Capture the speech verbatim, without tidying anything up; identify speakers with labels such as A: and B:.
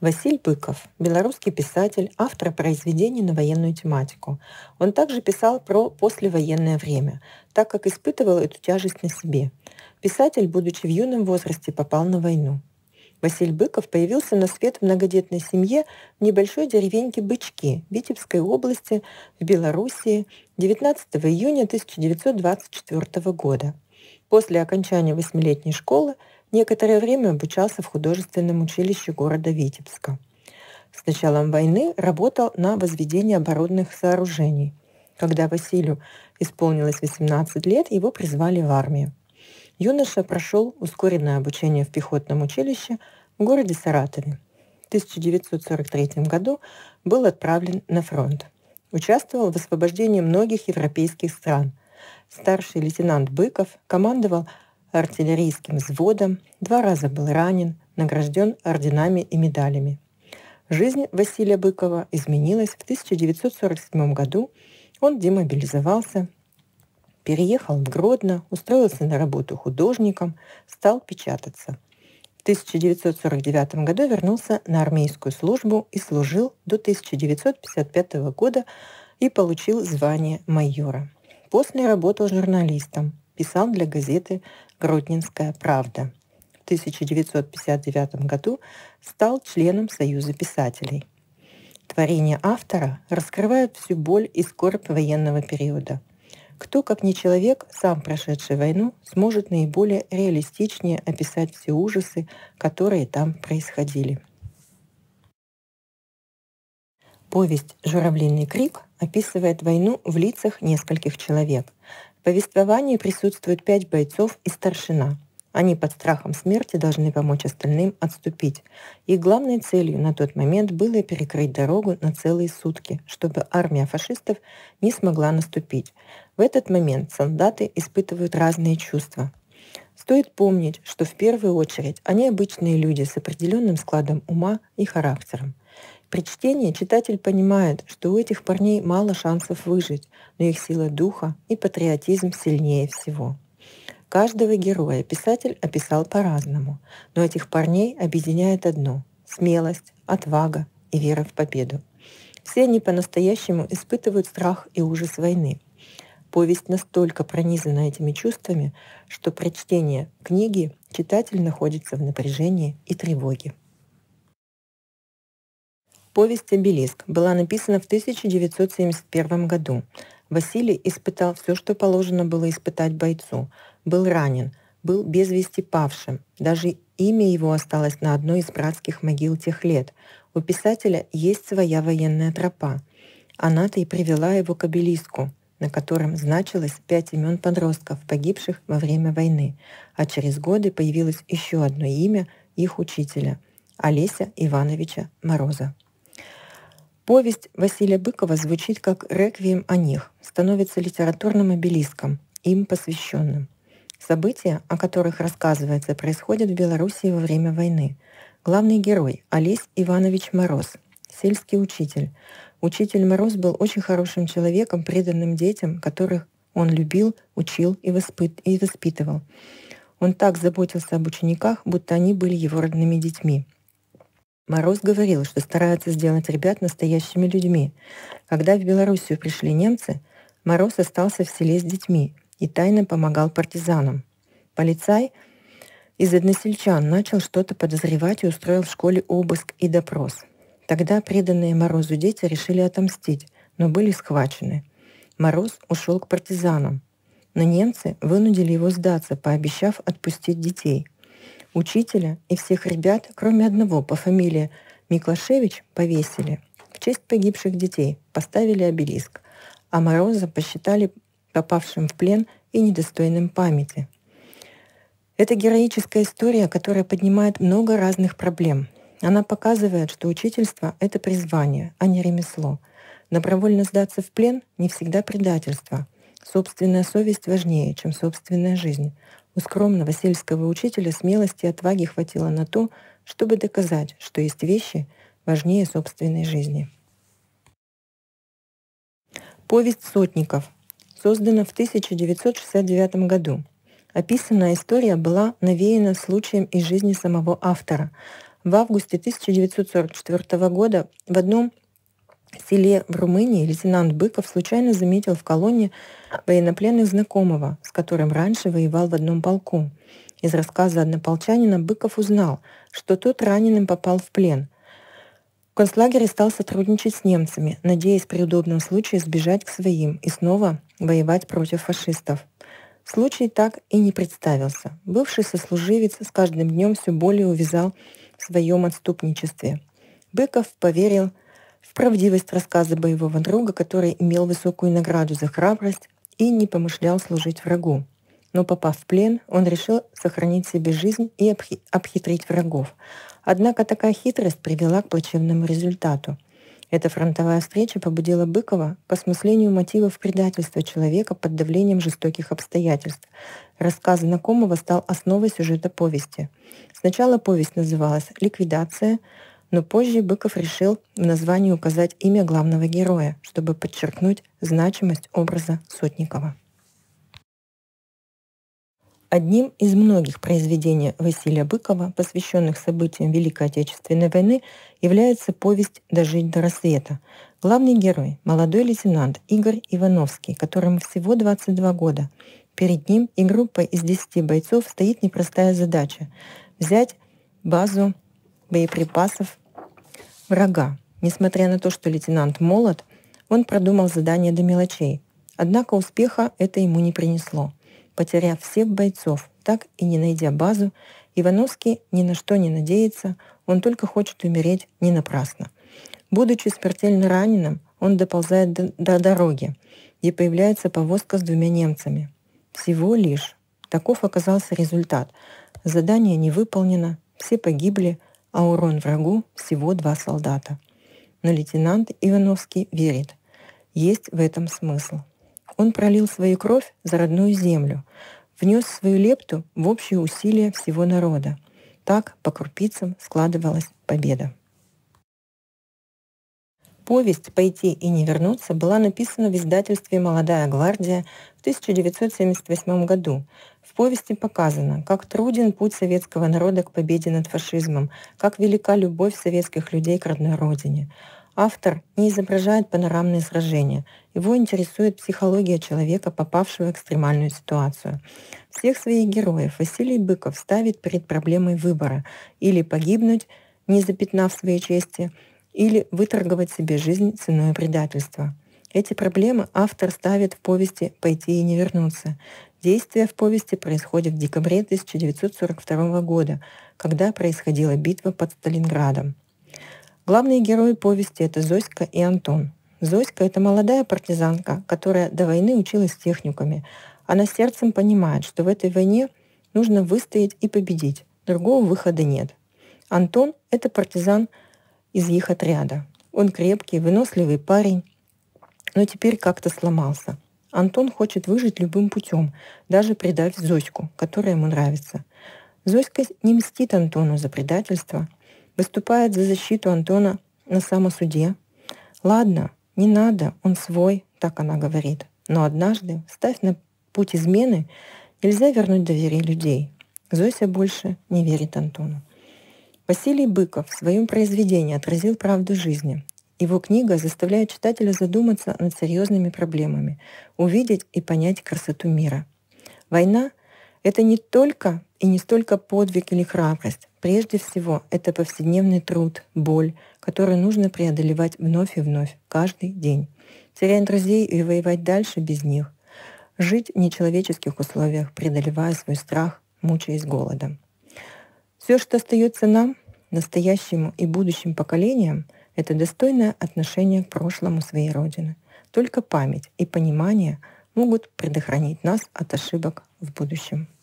A: Василь Быков — белорусский писатель, автор произведений на военную тематику. Он также писал про послевоенное время, так как испытывал эту тяжесть на себе. Писатель, будучи в юном возрасте, попал на войну. Василь Быков появился на свет в многодетной семье в небольшой деревеньке Бычки Витебской области в Белоруссии девятнадцатого июня тысяча девятьсот двадцать четвёртого года. После окончания восьмилетней школы некоторое время обучался в художественном училище города Витебска. С началом войны работал на возведении оборонных сооружений. Когда Василию исполнилось восемнадцать лет, его призвали в армию. Юноша прошел ускоренное обучение в пехотном училище в городе Саратове. В тысяча девятьсот сорок третьем году был отправлен на фронт. Участвовал в освобождении многих европейских стран. Старший лейтенант Быков командовал артиллерийским взводом, два раза был ранен, награжден орденами и медалями. Жизнь Василия Быкова изменилась в тысяча девятьсот сорок седьмом году. Он демобилизовался, переехал в Гродно, устроился на работу художником, стал печататься. В тысяча девятьсот сорок девятом году вернулся на армейскую службу и служил до тысяча девятьсот пятьдесят пятого года и получил звание майора. После работал журналистом, писал для газеты «Гродненская правда». В тысяча девятьсот пятьдесят девятом году стал членом Союза писателей. Творения автора раскрывают всю боль и скорбь военного периода. Кто, как не человек, сам прошедший войну, сможет наиболее реалистичнее описать все ужасы, которые там происходили. Повесть «Журавлиный крик» описывает войну в лицах нескольких человек. В повествовании присутствуют пять бойцов и старшина. Они под страхом смерти должны помочь остальным отступить. Их главной целью на тот момент было перекрыть дорогу на целые сутки, чтобы армия фашистов не смогла наступить. В этот момент солдаты испытывают разные чувства. Стоит помнить, что в первую очередь они обычные люди с определенным складом ума и характером. При чтении читатель понимает, что у этих парней мало шансов выжить, но их сила духа и патриотизм сильнее всего. Каждого героя писатель описал по-разному, но этих парней объединяет одно — смелость, отвага и вера в победу. Все они по-настоящему испытывают страх и ужас войны. Повесть настолько пронизана этими чувствами, что при чтении книги читатель находится в напряжении и тревоге. Повесть «Обелиск» была написана в тысяча девятьсот семьдесят первом году. Василий испытал все, что положено было испытать бойцу. Был ранен, был без вести павшим. Даже имя его осталось на одной из братских могил тех лет. У писателя есть своя военная тропа. Она-то и привела его к обелиску, на котором значилось пять имен подростков, погибших во время войны. А через годы появилось еще одно имя их учителя — Олеся Ивановича Мороза. Повесть Василия Быкова звучит как реквием о них, становится литературным обелиском, им посвященным. События, о которых рассказывается, происходят в Белоруссии во время войны. Главный герой — Олесь Иванович Мороз, сельский учитель. Учитель Мороз был очень хорошим человеком, преданным детям, которых он любил, учил и, воспит... и воспитывал. Он так заботился об учениках, будто они были его родными детьми. Мороз говорил, что старается сделать ребят настоящими людьми. Когда в Белоруссию пришли немцы, Мороз остался в селе с детьми и тайно помогал партизанам. Полицай из односельчан начал что-то подозревать и устроил в школе обыск и допрос. Тогда преданные Морозу дети решили отомстить, но были схвачены. Мороз ушел к партизанам, но немцы вынудили его сдаться, пообещав отпустить детей. Учителя и всех ребят, кроме одного по фамилии Миклашевич, повесили. В честь погибших детей поставили обелиск, а Мороза посчитали попавшим в плен и недостойным памяти. Это героическая история, которая поднимает много разных проблем. Она показывает, что учительство — это призвание, а не ремесло. Добровольно сдаться в плен — не всегда предательство. Собственная совесть важнее, чем собственная жизнь. У скромного сельского учителя смелости и отваги хватило на то, чтобы доказать, что есть вещи важнее собственной жизни. Повесть «Сотников» создана в тысяча девятьсот шестьдесят девятом году. Описанная история была навеяна случаем из жизни самого автора. В августе тысяча девятьсот сорок четвёртого года в одном селе в Румынии лейтенант Быков случайно заметил в колонне военнопленных знакомого, с которым раньше воевал в одном полку. Из рассказа однополчанина Быков узнал, что тот раненым попал в плен. В концлагере стал сотрудничать с немцами, надеясь при удобном случае сбежать к своим и снова воевать против фашистов. Случай так и не представился. Бывший сослуживец с каждым днем все более увязал в своем отступничестве. Быков поверил в правдивость рассказа боевого друга, который имел высокую награду за храбрость и не помышлял служить врагу. Но попав в плен, он решил сохранить себе жизнь и обхи- обхитрить врагов. Однако такая хитрость привела к плачевному результату. Эта фронтовая встреча побудила Быкова к осмыслению мотивов предательства человека под давлением жестоких обстоятельств. Рассказ знакомого стал основой сюжета повести. Сначала повесть называлась «Ликвидация», но позже Быков решил в названии указать имя главного героя, чтобы подчеркнуть значимость образа Сотникова. Одним из многих произведений Василия Быкова, посвященных событиям Великой Отечественной войны, является повесть «Дожить до рассвета». Главный герой — молодой лейтенант Игорь Ивановский, которому всего двадцать два года. Перед ним и группой из десяти бойцов стоит непростая задача — взять базу боеприпасов врага. Несмотря на то, что лейтенант молод, он продумал задание до мелочей. Однако успеха это ему не принесло. Потеряв всех бойцов, так и не найдя базу, Ивановский ни на что не надеется, он только хочет умереть не напрасно. Будучи смертельно раненым, он доползает до, до дороги, где появляется повозка с двумя немцами. Всего лишь. Таков оказался результат. Задание не выполнено, все погибли, а урон врагу всего два солдата. Но лейтенант Ивановский верит. Есть в этом смысл. Он пролил свою кровь за родную землю, внес свою лепту в общие усилия всего народа. Так по крупицам складывалась победа. Повесть «Пойти и не вернуться» была написана в издательстве «Молодая гвардия» в тысяча девятьсот семьдесят восьмом году. В повести показано, как труден путь советского народа к победе над фашизмом, как велика любовь советских людей к родной родине. Автор не изображает панорамные сражения. Его интересует психология человека, попавшего в экстремальную ситуацию. Всех своих героев Василий Быков ставит перед проблемой выбора: или погибнуть, не запятнав своей чести, или выторговать себе жизнь ценой предательства. Эти проблемы автор ставит в повести «Пойти и не вернуться». Действие в повести происходит в декабре тысяча девятьсот сорок второго года, когда происходила битва под Сталинградом. Главные герои повести — это Зоська и Антон. Зоська — это молодая партизанка, которая до войны училась в техникуме. Она сердцем понимает, что в этой войне нужно выстоять и победить. Другого выхода нет. Антон — это партизан из их отряда. Он крепкий, выносливый парень, но теперь как-то сломался. Антон хочет выжить любым путем, даже предать Зоську, которая ему нравится. Зоська не мстит Антону за предательство, выступает за защиту Антона на самосуде. «Ладно, не надо, он свой», — так она говорит. Но однажды, ставь на путь измены, нельзя вернуть доверие людей. Зося больше не верит Антону. Василий Быков в своем произведении отразил правду жизни. Его книга заставляет читателя задуматься над серьезными проблемами, увидеть и понять красоту мира. Война — это не только и не столько подвиг или храбрость. Прежде всего, это повседневный труд, боль, которую нужно преодолевать вновь и вновь, каждый день. Терять друзей и воевать дальше без них. Жить в нечеловеческих условиях, преодолевая свой страх, мучаясь голодом. Все, что остается нам, настоящему и будущим поколениям, это достойное отношение к прошлому своей Родины. Только память и понимание могут предохранить нас от ошибок в будущем.